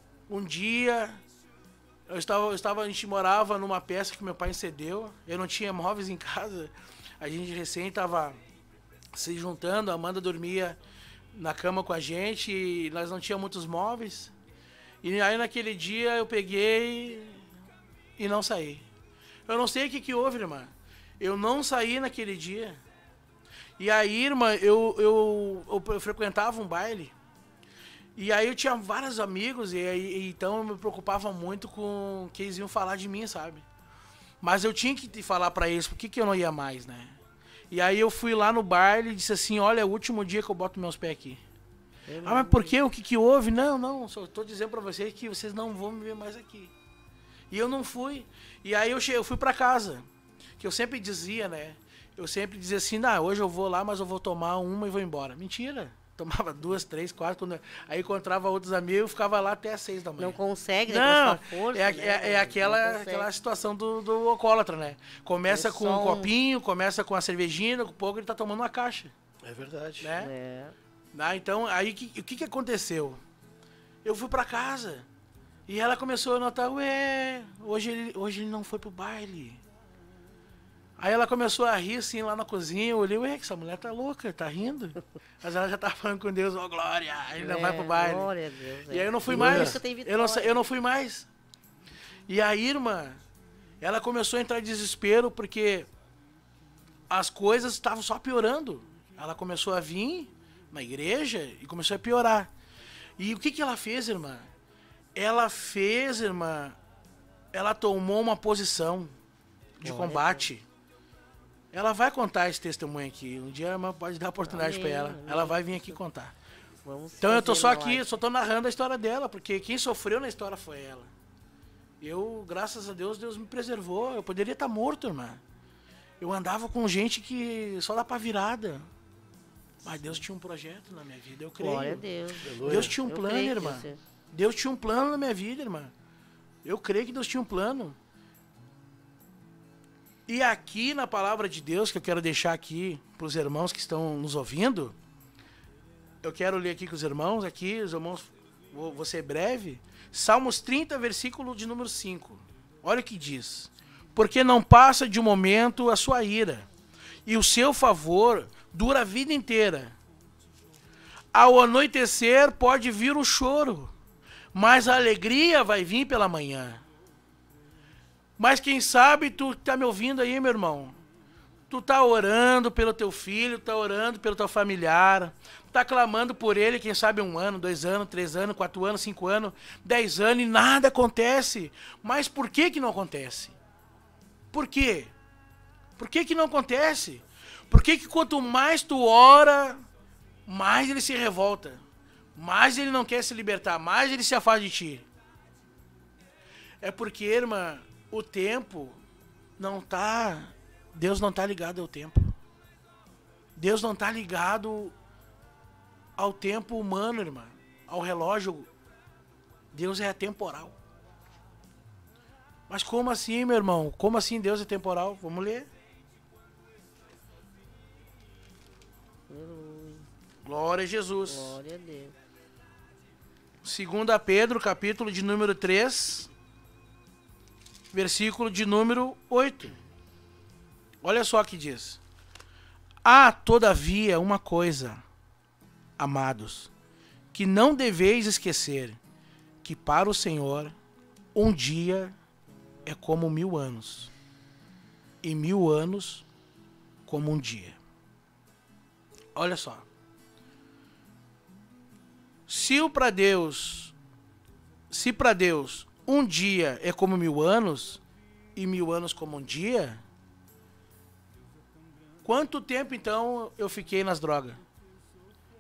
Speaker 4: a gente morava numa peça que meu pai cedeu, eu não tinha móveis em casa, a gente recém estava se juntando, a Amanda dormia na cama com a gente e nós não tínhamos muitos móveis. E aí naquele dia eu peguei e não saí. Eu não sei o que houve, irmã. Eu não saí naquele dia. E aí, irmã, eu frequentava um baile. E aí eu tinha vários amigos e então eu me preocupava muito com que eles iam falar de mim, sabe? Mas eu tinha que falar pra eles por que eu não ia mais, né? E aí eu fui lá no baile e disse assim, olha, é o último dia que eu boto meus pés aqui. Mas por quê? O que houve? Não, só tô dizendo pra vocês que vocês não vão me ver mais aqui. E eu não fui. E aí eu fui pra casa. Que eu sempre dizia, né? Eu sempre dizia assim, hoje eu vou lá, mas eu vou tomar uma e vou embora. Mentira. Tomava 2, 3, 4. Aí encontrava outros amigos e ficava lá até às 6 da manhã.
Speaker 2: Não consegue, né?
Speaker 4: Não,
Speaker 2: Com sua força,
Speaker 4: é aquela situação do alcoólatra, né? Começa com um copinho, começa com a cervejinha, com pouco ele tá tomando uma caixa.
Speaker 3: É verdade.
Speaker 4: Né?
Speaker 2: É.
Speaker 4: Então, aí o que aconteceu? Eu fui pra casa e ela começou a notar, hoje ele não foi pro baile. Aí ela começou a rir assim lá na cozinha, eu olhei, que essa mulher tá louca, tá rindo. Mas ela já tava falando com Deus, glória, ele não vai pro baile.
Speaker 2: Glória a Deus.
Speaker 4: E aí eu não fui
Speaker 2: Por
Speaker 4: mais.
Speaker 2: isso tem
Speaker 4: Eu não fui mais. E aí, irmã, ela começou a entrar em desespero porque as coisas estavam só piorando. Ela começou a vir na igreja e começou a piorar. E o que ela fez, irmã? Ela tomou uma posição de combate. Ela vai contar esse testemunho aqui. Um dia a irmã pode dar oportunidade para ela. Ela vai vir aqui contar. Então eu tô só aqui, só tô narrando a história dela, porque quem sofreu na história foi ela. Eu, graças a Deus, Deus me preservou. Eu poderia estar morto, irmã. Eu andava com gente que só dá pra virada. Mas Deus tinha um projeto na minha vida, eu creio.
Speaker 2: Glória a Deus.
Speaker 4: Deus tinha um plano, irmã. Deus tinha um plano na minha vida, irmã. Eu creio que Deus tinha um plano. E aqui na palavra de Deus, que eu quero deixar aqui para os irmãos que estão nos ouvindo, eu quero ler aqui com os irmãos, vou ser breve. Salmos 30, versículo de número 5. Olha o que diz. Porque não passa de um momento a sua ira, e o seu favor dura a vida inteira. Ao anoitecer pode vir o choro, mas a alegria vai vir pela manhã. Mas quem sabe tu tá me ouvindo aí, meu irmão? Tu tá orando pelo teu filho, tá orando pelo teu familiar, tá clamando por ele, quem sabe 1 ano, 2 anos, 3 anos, 4 anos, 5 anos, 10 anos e nada acontece. Mas por que não acontece? Por quê? Por que não acontece? Por que quanto mais tu ora, mais ele se revolta, mais ele não quer se libertar, mais ele se afasta de ti? É porque, irmã, o tempo não tá... Deus não tá ligado ao tempo. Deus não tá ligado ao tempo humano, irmã. Ao relógio. Deus é atemporal. Mas como assim, meu irmão? Como assim Deus é temporal? Vamos ler. Glória a Jesus.
Speaker 2: Glória a Deus.
Speaker 4: 2 Pedro, capítulo de número 3, versículo de número 8. Olha só o que diz. Há, todavia, uma coisa, amados, que não deveis esquecer, que para o Senhor um dia é como 1000 anos, e 1000 anos como um dia. Olha só. Se para Deus um dia é como 1000 anos, e 1000 anos como um dia, quanto tempo então eu fiquei nas drogas?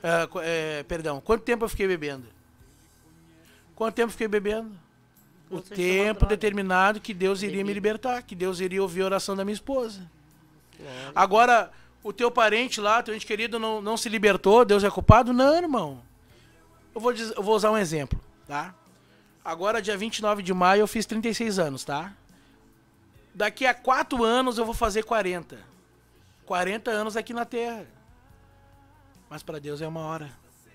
Speaker 4: Perdão, quanto tempo eu fiquei bebendo? Quanto tempo eu fiquei bebendo? O
Speaker 2: Você
Speaker 4: tempo
Speaker 2: chama
Speaker 4: determinado que Deus iria me libertar, que Deus iria ouvir a oração da minha esposa.
Speaker 2: Glória.
Speaker 4: Agora, o teu parente lá, teu ente querido, não se libertou, Deus é culpado? Não, irmão. Eu vou usar um exemplo, tá? Agora, dia 29 de maio, eu fiz 36 anos, tá? Daqui a 4 anos eu vou fazer 40. 40 anos aqui na Terra. Mas para Deus é uma hora.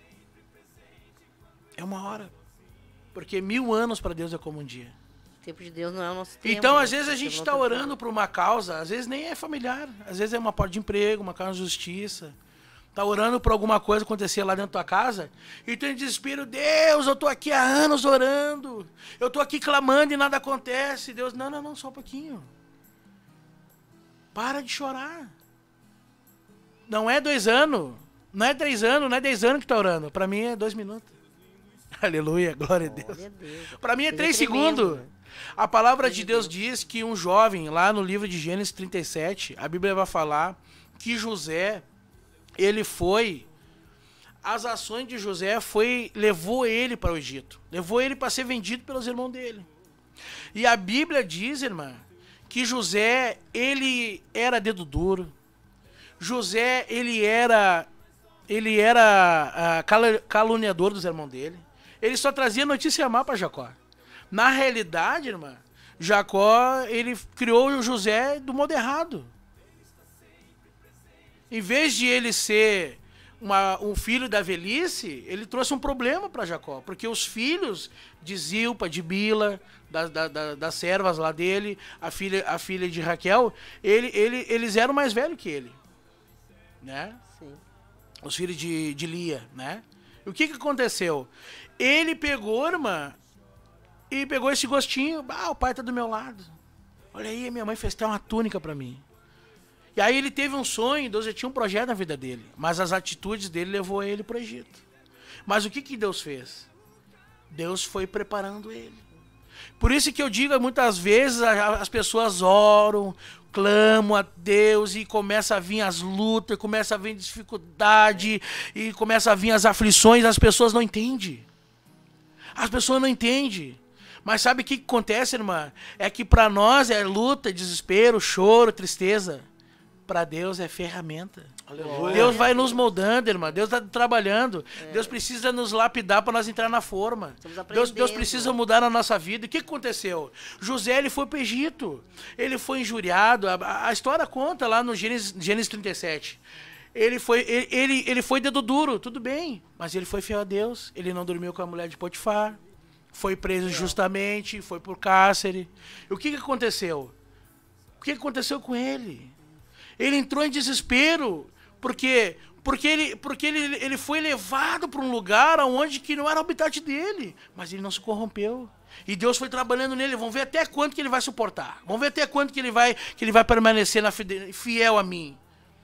Speaker 4: É uma hora. Porque 1000 anos para Deus é como um dia.
Speaker 2: O tempo de Deus não é o nosso tempo.
Speaker 4: Então,
Speaker 2: né?
Speaker 4: às vezes a
Speaker 2: O
Speaker 4: gente
Speaker 2: tempo
Speaker 4: está
Speaker 2: não tem
Speaker 4: orando
Speaker 2: tempo.
Speaker 4: por uma causa, às vezes nem é familiar, às vezes é uma porta de emprego, uma causa de justiça. Tá orando por alguma coisa acontecer lá dentro da tua casa e tu em desespero, Deus, eu tô aqui há anos orando, eu tô aqui clamando e nada acontece. Deus, não, só um pouquinho. Para de chorar. Não é 2 anos, não é 3 anos, não é 10 anos que tá orando. Para mim é 2 minutos. Aleluia, glória a Deus.
Speaker 2: Glória a Deus.
Speaker 4: Para mim é
Speaker 2: Coisa
Speaker 4: 3
Speaker 2: tremenda,
Speaker 4: segundos.
Speaker 2: né?
Speaker 4: A palavra
Speaker 2: Coisa
Speaker 4: de
Speaker 2: de
Speaker 4: Deus
Speaker 2: Deus.
Speaker 4: diz que um jovem, lá no livro de Gênesis 37, a Bíblia vai falar que José, ele foi, as ações de José levou ele para o Egito, levou ele para ser vendido pelos irmãos dele. E a Bíblia diz, irmã, que José, ele era dedo duro. José, ele era caluniador dos irmãos dele. Ele só trazia notícia má para Jacó. Na realidade, irmã, Jacó, ele criou o José do modo errado. Em vez de ele ser um filho da velhice, ele trouxe um problema para Jacó. Porque os filhos de Zilpa, de Bila, das servas lá dele, a filha de Raquel, eles eram mais velhos que ele. Né?
Speaker 2: Sim.
Speaker 4: Os filhos de Lia, né? E o que aconteceu? Ele pegou, irmã, e pegou esse gostinho. O pai tá do meu lado. Olha aí, minha mãe fez até uma túnica pra mim. E aí ele teve um sonho, Deus já tinha um projeto na vida dele. Mas as atitudes dele levou ele pro Egito. Mas o que Deus fez? Deus foi preparando ele. Por isso que eu digo, muitas vezes as pessoas oram, clamam a Deus e começa a vir as lutas, começa a vir dificuldade e começa a vir as aflições, as pessoas não entendem. As pessoas não entendem. Mas sabe o que acontece, irmã? É que para nós é luta, desespero, choro, tristeza. Para Deus é ferramenta.
Speaker 3: Aleluia.
Speaker 4: Deus vai nos moldando, irmã. Deus está trabalhando. Deus precisa nos lapidar para nós entrar na forma. Deus precisa mudar a nossa vida. O que aconteceu? José, ele foi para o Egito. Ele foi injuriado. A história conta lá no Gênesis 37. Ele foi dedo duro, tudo bem. Mas ele foi fiel a Deus. Ele não dormiu com a mulher de Potifar. Foi preso injustamente. Foi por cárcere. E o que aconteceu? O que aconteceu com ele? Ele entrou em desespero. Porque ele foi levado para um lugar onde que não era o habitat dele. Mas ele não se corrompeu. E Deus foi trabalhando nele. Vamos ver até quanto que ele vai suportar. Vamos ver até quanto que ele vai permanecer fiel a mim.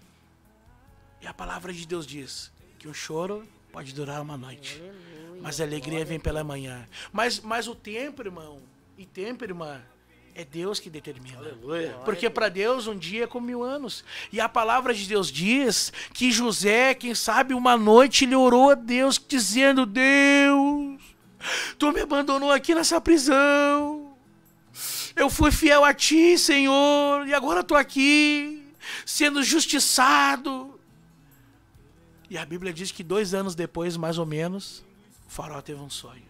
Speaker 4: E a palavra de Deus diz que o choro pode durar uma noite.
Speaker 2: Aleluia.
Speaker 4: Mas a alegria vem pela manhã. Mas o tempo, irmão, irmã, é Deus que determina.
Speaker 3: Aleluia.
Speaker 4: Porque para Deus um dia é como 1000 anos. E a palavra de Deus diz que José, quem sabe uma noite, ele orou a Deus dizendo: Deus, tu me abandonou aqui nessa prisão. Eu fui fiel a ti, Senhor, e agora estou aqui, sendo justiçado. E a Bíblia diz que 2 anos depois, mais ou menos, o faraó teve um sonho.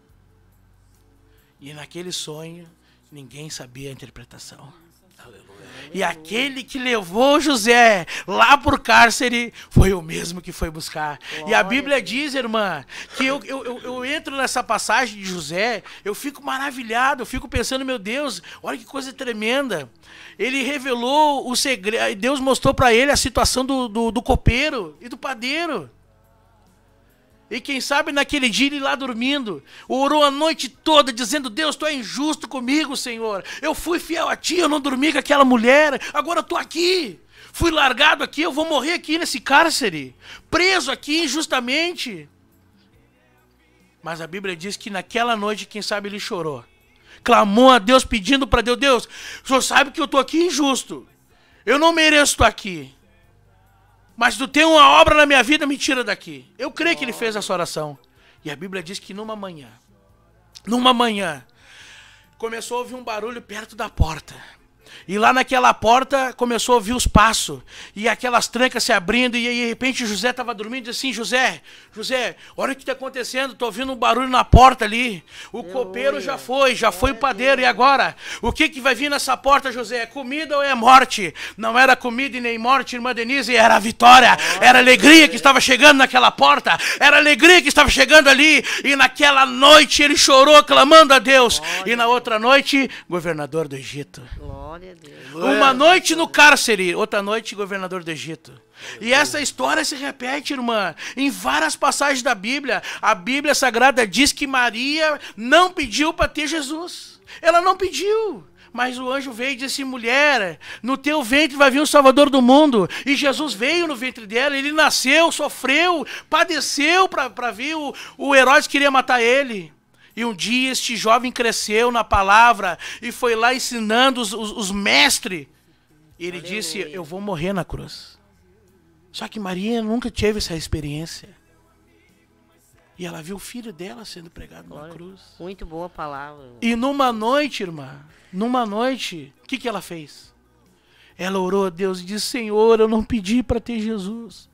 Speaker 4: E naquele sonho, ninguém sabia a interpretação.
Speaker 3: Aleluia.
Speaker 4: E aquele que levou José lá por cárcere foi o mesmo que foi buscar. E a Bíblia diz, irmã, que eu entro nessa passagem de José, eu fico maravilhado, eu fico pensando, meu Deus, olha que coisa tremenda. Ele revelou o segredo, Deus mostrou para ele a situação do copeiro e do padeiro. E quem sabe naquele dia ele lá dormindo, orou a noite toda dizendo: Deus, tu é injusto comigo, Senhor. Eu fui fiel a ti, eu não dormi com aquela mulher, agora eu tô aqui. Fui largado aqui, eu vou morrer aqui nesse cárcere, preso aqui injustamente. Mas a Bíblia diz que naquela noite, quem sabe ele chorou. Clamou a Deus pedindo para Deus: Deus, o Senhor sabe que eu tô aqui injusto. Eu não mereço estar aqui. Mas tu tem uma obra na minha vida, me tira daqui. Eu creio que ele fez essa oração. E a Bíblia diz que numa manhã, começou a ouvir um barulho perto da porta. E lá naquela porta começou a ouvir os passos. E aquelas trancas se abrindo. E de repente José estava dormindo e disse assim: José, olha o que está acontecendo. Estou ouvindo um barulho na porta ali. O copeiro já foi o padeiro. E agora? O que vai vir nessa porta, José? Comida ou é morte? Não era comida e nem morte, irmã Denise. Era a vitória. Era a alegria que estava chegando naquela porta. Era a alegria que estava chegando ali. E naquela noite ele chorou clamando a Deus. E na outra noite, governador do Egito.
Speaker 2: Glória a Deus.
Speaker 4: Uma noite no cárcere, outra noite governador do Egito. E essa história se repete, irmã, em várias passagens da Bíblia. A Bíblia Sagrada diz que Maria não pediu para ter Jesus. Ela não pediu. Mas o anjo veio e disse: mulher, no teu ventre vai vir o Salvador do mundo. E Jesus veio no ventre dela, ele nasceu, sofreu, padeceu para vir. O Herodes queria matar ele. E um dia este jovem cresceu na palavra e foi lá ensinando os mestres. E ele disse: eu vou morrer na cruz. Só que Maria nunca teve essa experiência. E ela viu o filho dela sendo pregado na cruz.
Speaker 2: Muito boa palavra.
Speaker 4: E numa noite, irmã, o que ela fez? Ela orou a Deus e disse: Senhor, eu não pedi para ter Jesus.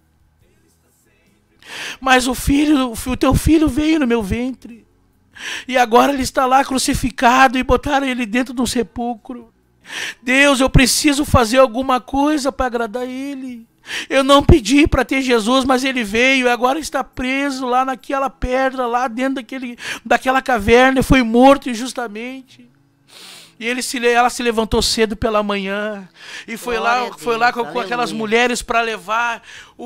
Speaker 4: Mas o teu filho veio no meu ventre. E agora ele está lá crucificado e botaram ele dentro de um sepulcro. Deus, eu preciso fazer alguma coisa para agradar ele. Eu não pedi para ter Jesus, mas ele veio e agora está preso lá naquela pedra, lá dentro daquela caverna, e foi morto injustamente. E ela se levantou cedo pela manhã e foi lá com aquelas mulheres para levar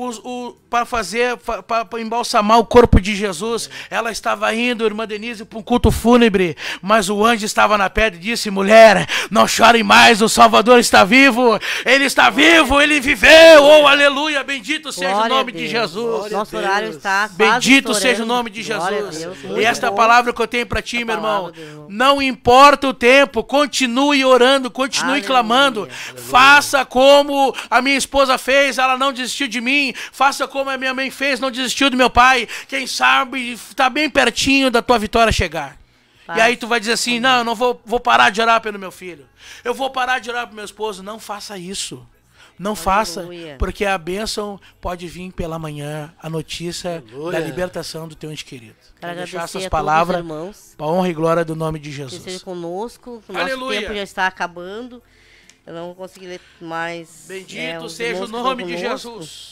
Speaker 4: para embalsamar o corpo de Jesus. Ela estava indo, irmã Denise, para um culto fúnebre, mas o anjo estava na pedra e disse: mulher, não chore mais, o Salvador está vivo, ele está vivo, ele viveu, oh aleluia, bendito seja o nome de Jesus.
Speaker 2: Nosso horário está
Speaker 4: bendito seja o nome de Jesus. E esta palavra que eu tenho para ti, meu irmão, não importa o tempo, continue orando, continue clamando. Faça como a minha esposa fez, ela não desistiu de mim. Faça como a minha mãe fez, não desistiu do meu pai. Quem sabe está bem pertinho da tua vitória chegar. E aí tu vai dizer assim: não, eu não vou parar de orar pelo meu filho. Eu vou parar de orar pelo meu esposo. Não faça isso. Não faça, porque a bênção pode vir pela manhã, a notícia da libertação do teu ente querido.
Speaker 2: Quero
Speaker 4: deixar
Speaker 2: agradecer
Speaker 4: essas
Speaker 2: a todos os
Speaker 4: palavras
Speaker 2: irmãos
Speaker 4: para a honra e glória do nome de
Speaker 2: que
Speaker 4: Jesus.
Speaker 2: estejam conosco. O nosso tempo já está acabando. Eu não vou conseguir ler mais.
Speaker 4: Bendito seja o nome de Jesus.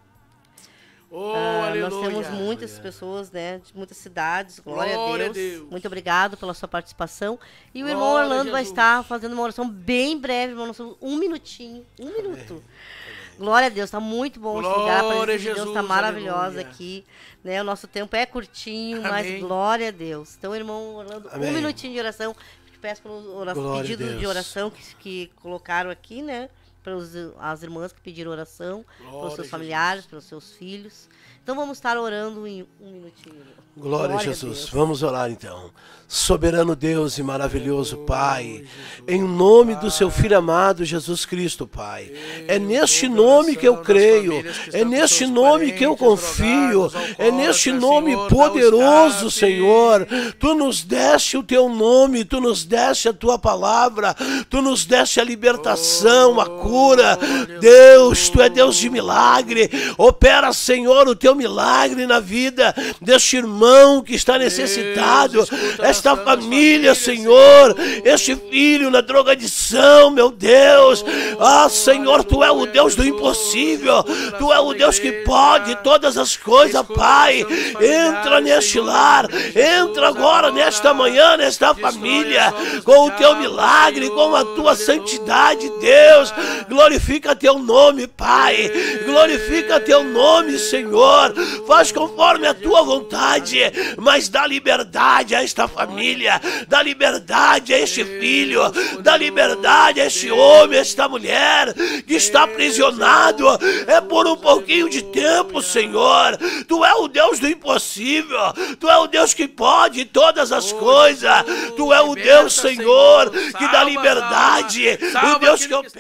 Speaker 4: Oh, aleluia.
Speaker 2: Nós temos muitas pessoas, né, de muitas cidades. Glória a Deus. Muito obrigado pela sua participação. E o irmão Orlando vai estar fazendo uma oração bem breve, irmão. Um minutinho. Um minuto. Glória a Deus, está muito bom esse lugar. A presença de Deus está maravilhosa aqui. Né? O nosso tempo é curtinho, mas glória a Deus. Então, irmão Orlando, um minutinho de oração. Peço pelos pedidos de oração que colocaram aqui, né? As irmãs que pediram oração, pelos seus familiares, pelos seus filhos. Então vamos estar orando em um minutinho.
Speaker 3: Glória a Jesus. Vamos orar então. Soberano Deus e maravilhoso Pai, em nome do seu Filho amado Jesus Cristo, Pai. É neste nome que eu creio, é neste nome que eu confio, é neste nome poderoso, Senhor. Tu nos deste o teu nome, tu nos deste a tua palavra, tu nos deste a libertação, a cura. Deus, tu é Deus de milagre. Opera, Senhor, o teu milagre na vida deste irmão que está necessitado, esta família, Senhor, este filho na drogadição, meu Deus. Ah, Senhor, tu é o Deus do impossível, tu é o Deus que pode todas as coisas, Pai. Entra neste lar, entra agora nesta manhã, nesta família, com o teu milagre, com a tua santidade, Deus. Glorifica teu nome, Pai, glorifica teu nome, Senhor. Faz conforme a tua vontade, mas dá liberdade a esta família, dá liberdade a este filho, dá liberdade a este homem, a esta mulher que está aprisionado. É por um pouquinho de tempo, Senhor. Tu é o Deus do impossível, tu é o Deus que pode todas as coisas, tu é o Deus, Senhor, que dá liberdade, o Deus que opera o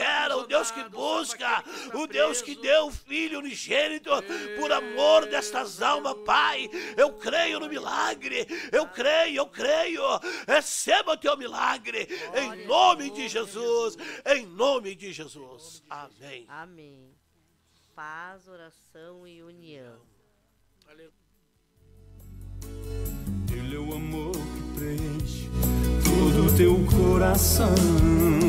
Speaker 3: Deus que busca, o Deus que deu o Filho unigênito por amor destas almas, Pai. Eu creio no milagre, eu creio. Receba o teu milagre, em nome de Jesus, em nome de Jesus. Amém.
Speaker 2: Amém. Paz, oração e união.
Speaker 1: Ele é o amor que preenche todo o teu coração.